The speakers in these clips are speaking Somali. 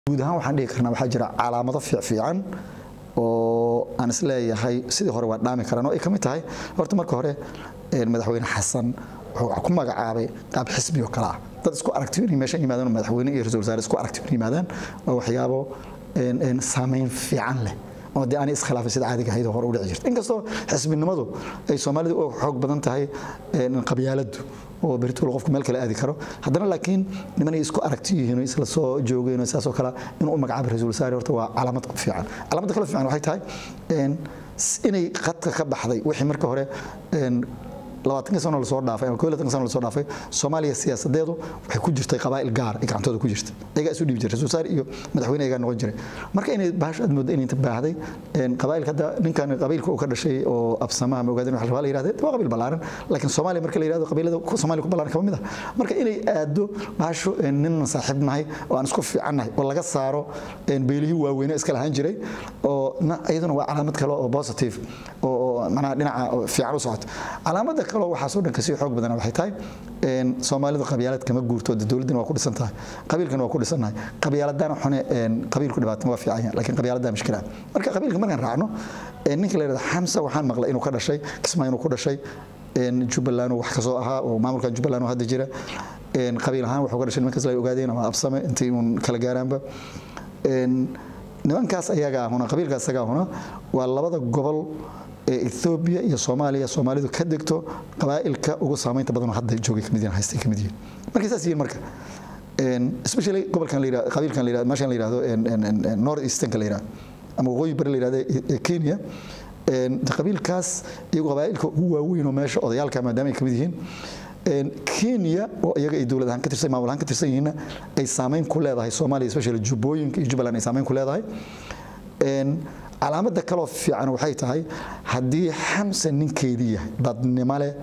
guud ahaan waxaan dhihi karnaa waxaa jira calaamado fiican oo aan isleeyahay sidii hore waa dhaami karaan oo ay kamid tahay horta marka hore madaxweyne xasan wuxuu ku magacaabay qaab xisbi oo kala ah dad isku aragti inay meesha yimaadaan madaxweyne iyo ra'iisul wasaare isku aragti inay yimaadaan waa waxyaabo saameyn fiican leh oo dee aan iskhilaafay sida caadiga ahayd hore u dhici jirtay inkastoo xisbinimadu ay Soomaalidu oo xoog badan tahay qabyaaladu oo berito qofku meel kale aadi karo haddana laakiin niman ay isku aragti yihiin oo isla soo joogeen saas oo kala inuu magacaabo ra'iisul wasaare horta waa calaamad fiican calaamad kale fiican waxay tahay inay qadka ka baxday wixii marka hore 20 sano la soo dhaafay ama 20 sano la soo dhaafay Soomaaliya siyaasadeedu waxay ku jirtay qabaa'il gaar ah gacantooda ku jirtay ayaga isu dhiib jiray ra'iisul wasaare iyo madaxweyne ayaga noqon jiray marka inay baash aad moodo inay tabaahday qabaa'il kada ninkan qabiilka uu ka dhashay oo absamaha ma ogaadeen waxa la yiraahdo waa qabiil balaaran laakiin Soomaaliya marka la yiraahdo qabiilada Soomaaliya ku balaaran kamid ah marka inay aado baasho nin saaxiibnahay oo aan isku fiicanahay oo laga saaro beelihii waaweyn iska lahaan jiray oo ayaduna waa calaamad kale oo positive oo macna dhinaca fiican u socota calaamada kale waxa soo dhan ka sii xoog badan waxay tahay Soomaalida qabyaalad kama guurto dawladdan waa ku dhisan tahay qabiilkan waa ku dhisanahay qabyaaladana xune qabiilku dhibaato waa fiican laakiin qabyaalada mushkila marka qabiilka markaan raacno ninka la yiraahdo Xamsa waxaan maqlay inuu ka dhashay Kismaayo inuu ku dhashay Jubbaland wax ka soo ahaa oo maamulka Jubbaland hadda jira qabiil ahaan wuxuu ka dhashay nimankaas ay ogaadeen ama absame intii uu kala gaaraanba nimankaas ayaga ahuna qabiilkaas ayaga ahuna waa labada gobol Ethiopia iyo Soomaaliya Soomaalidu ka degto qabaa'ilka ugu saameynta badan hadda joogay kamidina haystay kamidina marka saas yihiin marka especially gobolkan la yiraahdo qabiilkan la yiraahdo meeshan la yiraahdo North Eastern la yiraahdo ama waqooyi bari la yiraahdo Kenya qabiilkaas iyo qabaa'ilka ugu waaweyn oo meesha odayaalka maadaama ay kamid yihiin Kenya oo iyaga ay dawladahan ka tirsan maamulahan ka tirsan yihiin ay saameyn ku leedahay Soomaaliya especially Jubbooyinka iyo Jubbaland ay saameyn ku leedahay calaamada kale oo fiican waxay tahay hadii Xamsa ninkeedii yahay dadnimo leh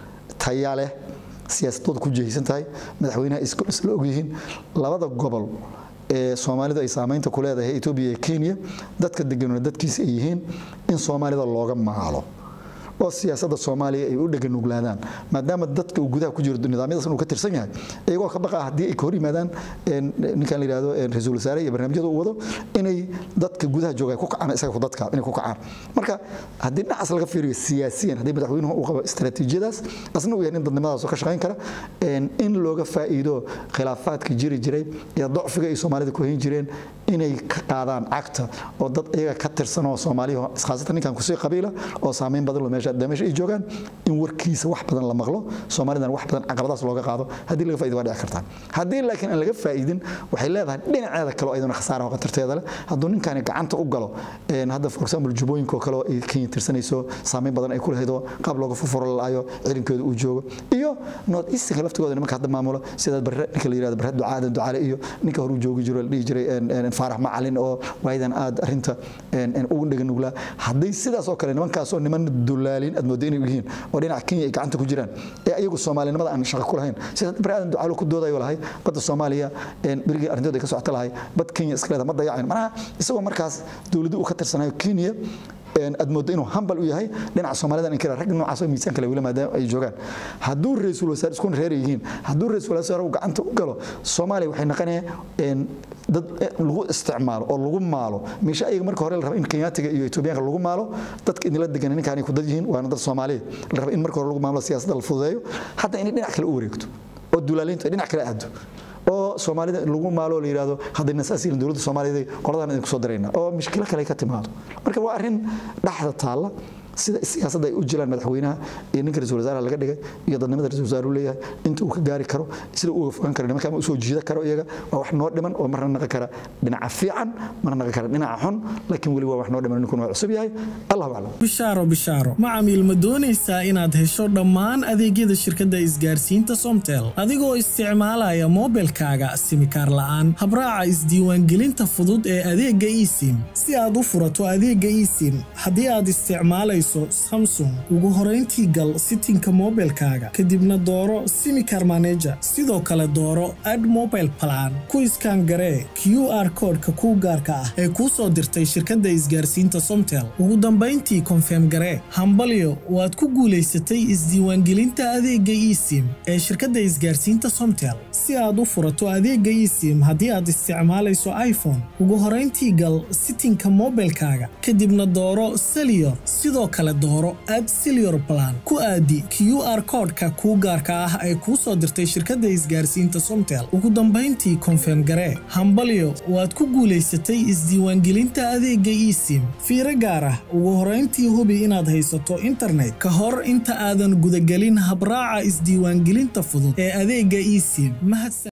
tayo leh siyaasadooda ku jeeysan tahay madaxweynaha isla og yihiin labada gobol ee Soomaalidu ay saameynta ku leedahay Ethiopia iyo Kenya dadka degan dadkiisa ay yihiin in Soomaalida looga maalo oo siyaasadda Soomaaliya ay u dhagan nuglaadaan maadaama dadka uu gudaha ku jiro nidaamyadaas uu ka tirsan yahay iyagoo ka baqa hadii ay ka hor yimaadaan ninkan la yiraahdo ra'iisul wasaare iyo barnaamijyada uu wado inay dadka gudaha jooga ku kacaan isaga dadka inay ku kacaan marka hadii dhinacaas laga fiiriyo siyaasiyan hadii madaxweynuhu uu qabo istaraatiijiyadaas asna uu yahay in dadnimadaas ka shaqeyn kara in looga faa'iido khilaafaadka jiray iyo dacfiga ay Soomaalida ku hayn jireen inay ka qaadaan cagta oo dad iyaga ka tirsan oo Soomaaliya khaasatan ninkan ku sii qabiila oo saameyn badan loo meesha ay joogan in warkiisa wax badan la maqlo Soomaalidan wax badan caqabadaas looga qaado hadii laga faa'iido waa dhici kartaa hadii laakiin aan laga faa'iidin waxay leedahay dhinaceeda kale oo ayaduna khasaaro qatarteeda leh haduu ninkan gacanta u galo hadda for example Jubbooyinka kale oo ay Kenya tirsanayso saameyn badan ay ku leedahay qaab looga furfuro laayo ciidankeedu uu joogo iyo North East laftigooda nimanka hadda maamulo sida barre ninka la yiraahdo barre ducaale iyo ninka hor u joogi jiray la dhigi jiray Faarax Macalin oo waydan aad arinta ugu dhagan nugla hadii sidaas oo kale nimankaas oo niman dulaalin aad moodo inay yihiin oo dhinaca Kenya ay gacanta ku jiraan ee ayagu Soomaalinimada aan shaqo ku lahayn sida baraadan ducaalo ku doodayo lahay badda Soomaaliya berigi arintooda ka socota lahay bad Kenya iska leedahay ma dayacin macnaha isagoo markaas dawladdu u ka tirsanayo Kenya aad moodo inuu humble u yahay dhinaca Soomaalida in kala rag noocaas oo miisaan kale wila maadaama ay joogaan haduu ra'iisul wasaare isku reer yihiin haduu ra'iisul wasaare uu gacanta u galo Soomaaliya waxay noqonayaan dad lagu isticmaalo oo lagu maalo meesha ayaga marka hore la rabo in Kenyaatiga iyo Ethioopiyaanka lagu maalo dadka in la degan ninkan ay ku dad yihiin waa dad Soomaali la rabo in marka hore lagu maalo siyaasadda la fududeeyo hadda in dhinac kale u wareegto oo dulaalinta dhinac kale aado oo Soomaalida lagu maalo la yiraahdo hadda nasaasiin dawladda Soomaaliyeed qoladaan idin ku soo dareena oo mushkilad kale ka timaado marka waa arin dhaxda taala sida siyaasadda ay u jiraan madaxweynaha iyo ninka ra'iisul wasaaraha laga dhigay iyo dadnimada ra'iisul wasaaruhu leeyahay inta uu ka gaari karo sida uu fogaan karo nimanka uu soo jiida karo iyaga waa wax noo dhiman oo marna naqa kara dhinaca fiican marna naqa kara dhinaca xun laakiin wali waa wax noo dhiman ninkuna waa cusub yahay Allahu a'lam bishaaro macaamiil ma doonaysaa inaad hesho dhammaan adeegyada shirkadda isgaarsiinta Somtel adigoo isticmaalaya mobilkaaga simikaar la'aan habraaca isdiiwaangelinta fudud ee adeegga eSIM si aad u furato adeegga eSIM hadii aad isticmaalayso isticmaalayso Samsung ugu horeyntii gal settingka mobilkaaga kadibna dooro SIM card manager sidoo kale dooro add mobile plan ku iskaan garee QR code-ka ku gaarka ah ee ku soo dirtay shirkadda isgaarsiinta Somtel ugu dambeyntii confirm garee hambalyo waad ku guuleysatay isdiiwaangelinta adeegga eSIM ee shirkadda isgaarsiinta Somtel si aad u furato adeegga eSIM haddii aad isticmaalayso iPhone ugu horeyntii gal settingka mobilkaaga kadibna dooro Cellular sidoo kale dooro add Cellular plan ku aadi QR code-ka ku gaarka ah ee ku soo dirtay shirkadda isgaarsiinta Somtel ugu dambeyntii confirm garee hambalyo waad ku guuleysatay isdiiwaangelinta adeegga eSIM fiiro gaar ah ugu horeyntii hubi inaad haysato internet ka hor inta aadan gudagelin habraaca isdiiwaangelinta fudud ee adeegga eSIM